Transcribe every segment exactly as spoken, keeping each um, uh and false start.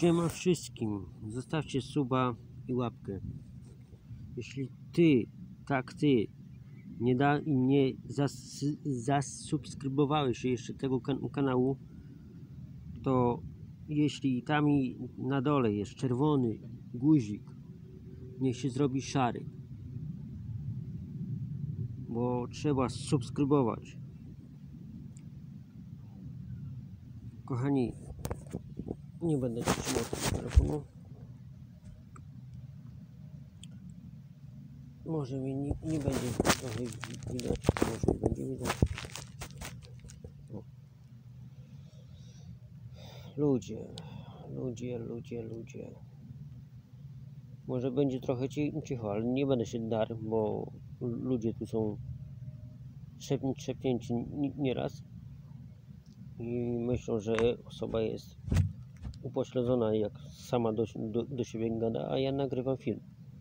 Siema wszystkim, zostawcie suba i łapkę. Jeśli ty, tak ty, nie, da, nie zas, zasubskrybowałeś jeszcze tego kan kanału, to jeśli tam na dole jest czerwony guzik, niech się zrobi szary, bo trzeba subskrybować. Kochani, nie będę trzymał tego telefonu. Może mi nie, nie będzie trochę widać, może będzie widać. O. Ludzie, ludzie, ludzie, ludzie. Może będzie trochę cicho, ale nie będę się darł, bo ludzie tu są trzepnięci nieraz i myślą, że osoba jest upośledzona, jak sama do, do, do siebie gada, a ja nagrywam film.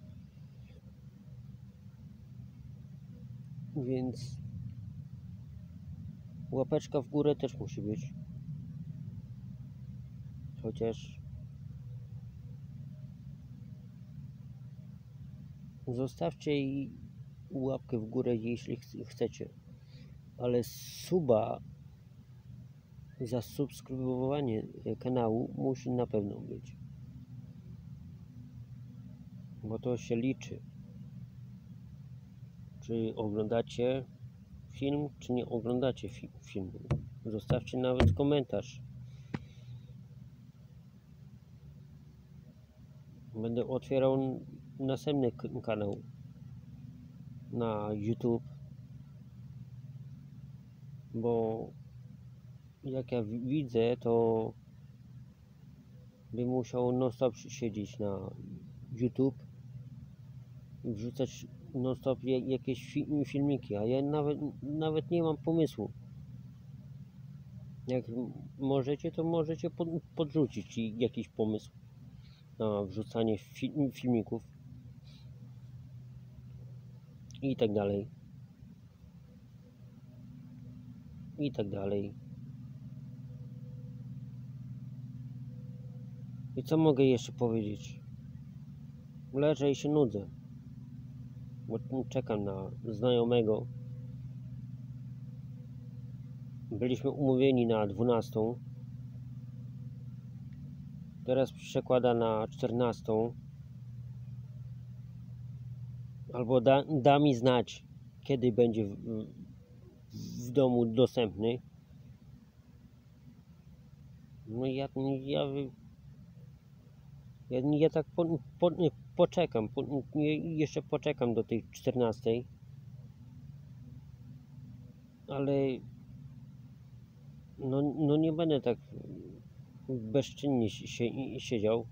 Więc łapeczka w górę też musi być. Chociaż zostawcie i łapkę w górę, jeśli chcecie. Ale suba, zasubskrybowanie kanału musi na pewno być. Bo to się liczy. Czy oglądacie film, czy nie oglądacie fi filmu. Zostawcie nawet komentarz. Będę otwierał następny kanał na YouTube, bo jak ja widzę, to bym musiał non stop siedzieć na YouTube i wrzucać non stop jakieś fi filmiki, a ja nawet, nawet nie mam pomysłu. Jak możecie, to możecie pod, podrzucić jakiś pomysł na wrzucanie film, filmików i tak dalej i tak dalej. I co mogę jeszcze powiedzieć? Leżę i się nudzę, bo czekam na znajomego. Byliśmy umówieni na dwunastą. Teraz przekłada na czternastą. Albo da, da mi znać, kiedy będzie w, w domu dostępny. No ja, ja, ja, ja tak po, po, poczekam, po, jeszcze poczekam do tej czternastej. Ale no, no nie będę tak bezczynnie się, siedział.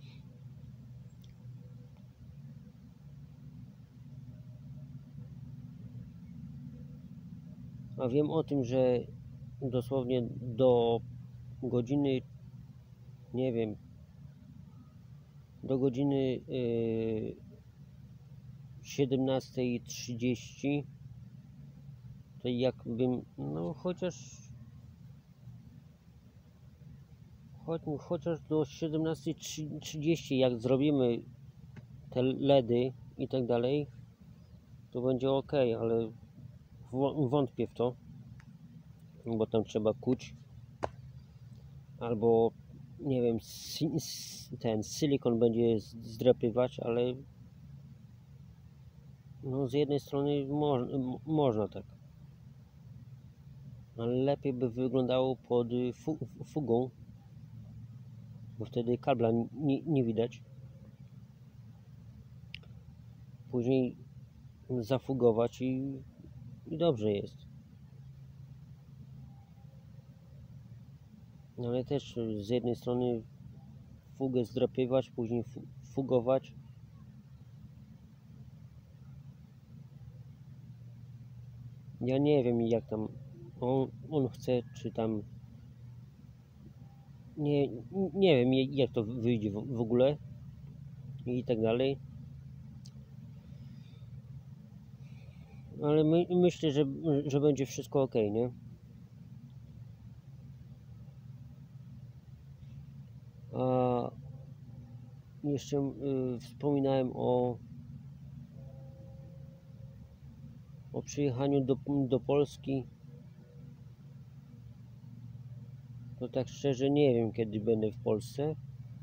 A wiem o tym, że dosłownie do godziny, nie wiem, do godziny yy, siedemnastej trzydzieści, to jakbym, no chociaż choć, chociaż do siedemnastej trzydzieści, jak zrobimy te ledy i tak dalej, to będzie ok, ale wątpię w to, bo tam trzeba kuć albo nie wiem, ten silikon będzie zdrapywać, ale no z jednej strony mo można tak, ale lepiej by wyglądało pod fu fugą, bo wtedy kabla nie, nie widać. Później zafugować i, i dobrze jest. Ale też z jednej strony fugę zdrapywać, później fugować. Ja nie wiem, jak tam on, on chce, czy tam nie, nie wiem, jak to wyjdzie w, w ogóle i tak dalej. Ale my, myślę, że, że będzie wszystko ok, nie? A jeszcze y, wspominałem o, o przyjechaniu do, do Polski. To tak szczerze nie wiem, kiedy będę w Polsce.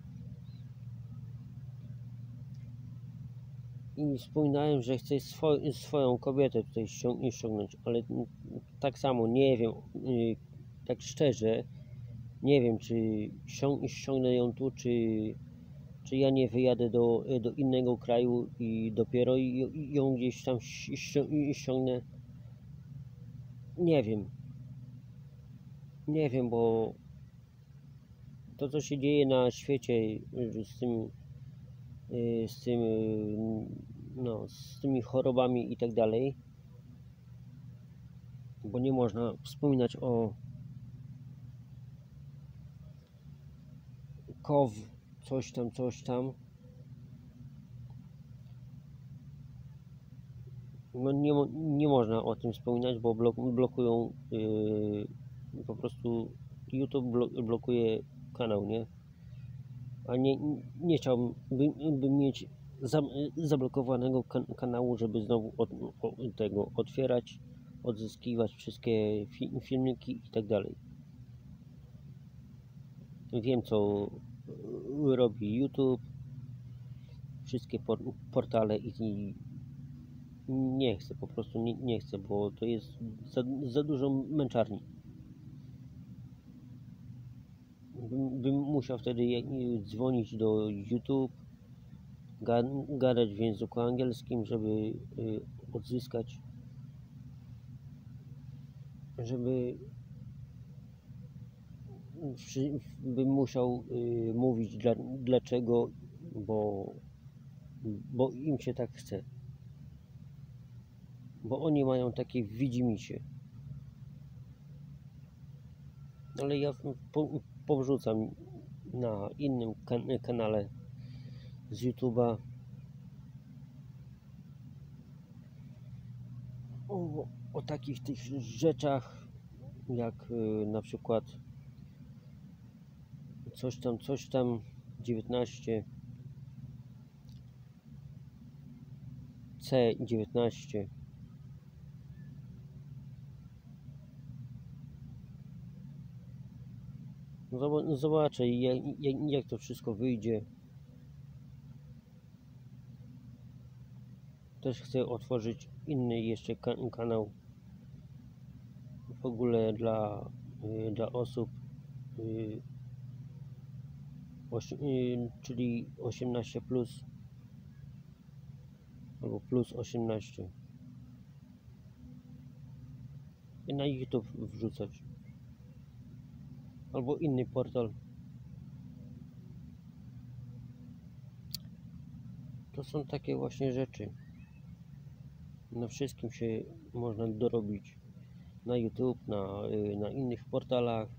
I wspominałem, że chcę swo swoją kobietę tutaj ściągnąć, ale tak samo nie wiem, y, tak szczerze, nie wiem, czy ściągnę ją tu, czy, czy ja nie wyjadę do, do innego kraju i dopiero ją gdzieś tam ściągnę. Nie wiem. Nie wiem, bo to, co się dzieje na świecie z tym, z tym, no, z tymi chorobami i tak dalej, bo nie można wspominać o kow, coś tam, coś tam. No nie, nie można o tym wspominać, bo blok, blokują yy, po prostu YouTube blokuje kanał, nie? A nie, nie chciałbym by, mieć za, zablokowanego kan kanału, żeby znowu od, od tego otwierać, odzyskiwać wszystkie fi filmiki i tak dalej. Wiem, co robi YouTube, wszystkie por portale i, i nie chcę, po prostu nie, nie chcę, bo to jest za, za dużo męczarni. Bym, bym musiał wtedy dzwonić do YouTube, gadać w języku angielskim, żeby y, odzyskać, żeby bym musiał y, mówić dla, dlaczego, bo, bo im się tak chce. Bo oni mają takie widzimisię. Ale ja po, powrzucam na innym kan kanale z YouTube'a o, o takich tych rzeczach, jak y, na przykład coś tam, coś tam dziewiętnaście C dziewiętnaście. Zobaczę jak, jak to wszystko wyjdzie. Też chcę otworzyć inny jeszcze kanał w ogóle dla, y, dla osób y, osi, y, czyli osiemnaście plus albo plus osiemnaście i na YouTube wrzucać albo inny portal. To są takie właśnie rzeczy. Na wszystkim się można dorobić. Na YouTube, na, na innych portalach.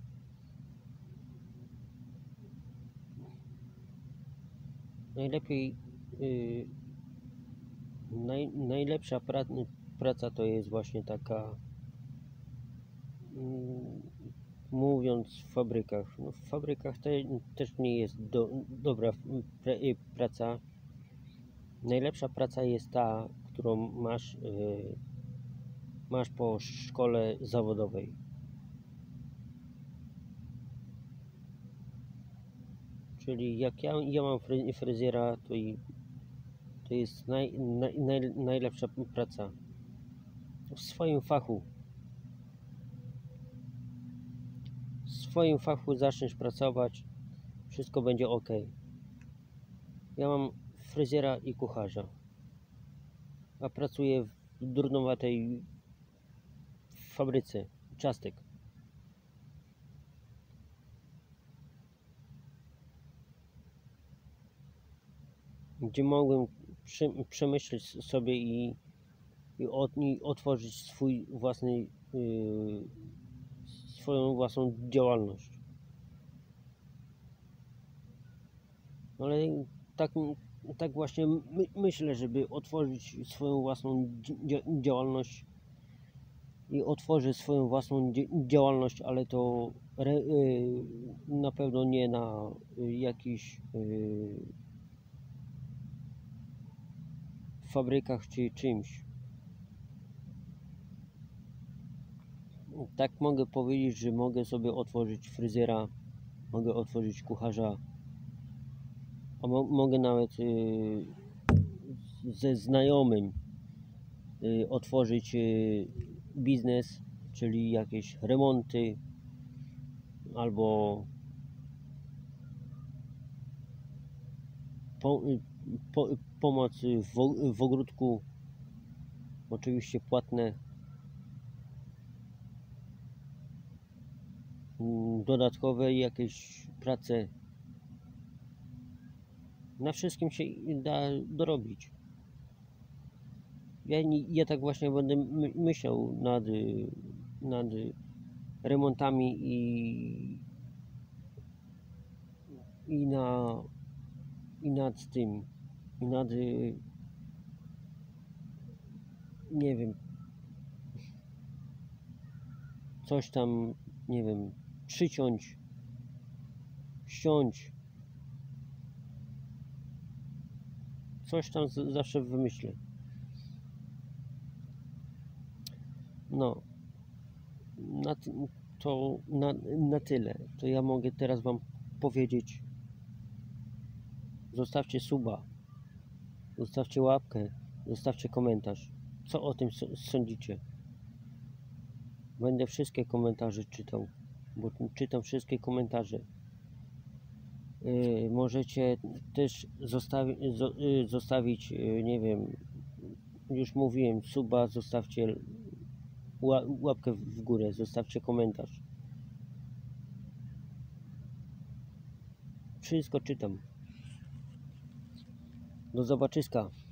Najlepiej yy, naj, najlepsza pra, praca to jest właśnie taka, yy, mówiąc w fabrykach. No, w fabrykach te, też nie jest do, dobra pra, praca. Najlepsza praca jest ta, którą masz, yy, masz po szkole zawodowej. Czyli jak ja, ja mam fryzjera, to, i, to jest naj, naj, naj, najlepsza praca w swoim fachu. W swoim fachu zaczniesz pracować, wszystko będzie ok. Ja mam fryzjera i kucharza, a pracuję w durnowatej fabryce ciastek. Gdzie mogłem przy, przemyśleć sobie i, i, od, i otworzyć swój własny, yy, swoją własną działalność. Ale tak, tak właśnie my, myślę, żeby otworzyć swoją własną działalność i otworzę swoją własną działalność, ale to re, yy, na pewno nie na yy, jakiś yy, fabrykach czy czymś. Tak mogę powiedzieć, że mogę sobie otworzyć fryzjera, mogę otworzyć kucharza, a mo mogę nawet yy, ze znajomym yy, otworzyć yy, biznes, czyli jakieś remonty albo po, po, pomoc w, w ogródku, oczywiście płatne, dodatkowe jakieś prace. Na wszystkim się da dorobić. Ja, nie, ja tak właśnie będę my, myślał nad, nad remontami i, i, na, i nad tym, i nad, nie wiem, coś tam, nie wiem, przyciąć, ściąć, coś tam z, zawsze wymyślę. No, na, to na, na tyle. To ja mogę teraz wam powiedzieć. Zostawcie suba, zostawcie łapkę, zostawcie komentarz. Co o tym sądzicie? Będę wszystkie komentarze czytał, bo czytam wszystkie komentarze. Yy, możecie też zostawi, zo, yy, zostawić, yy, nie wiem, już mówiłem, suba, zostawcie łapkę w górę, zostawcie komentarz. Wszystko czytam. Do zobaczyska.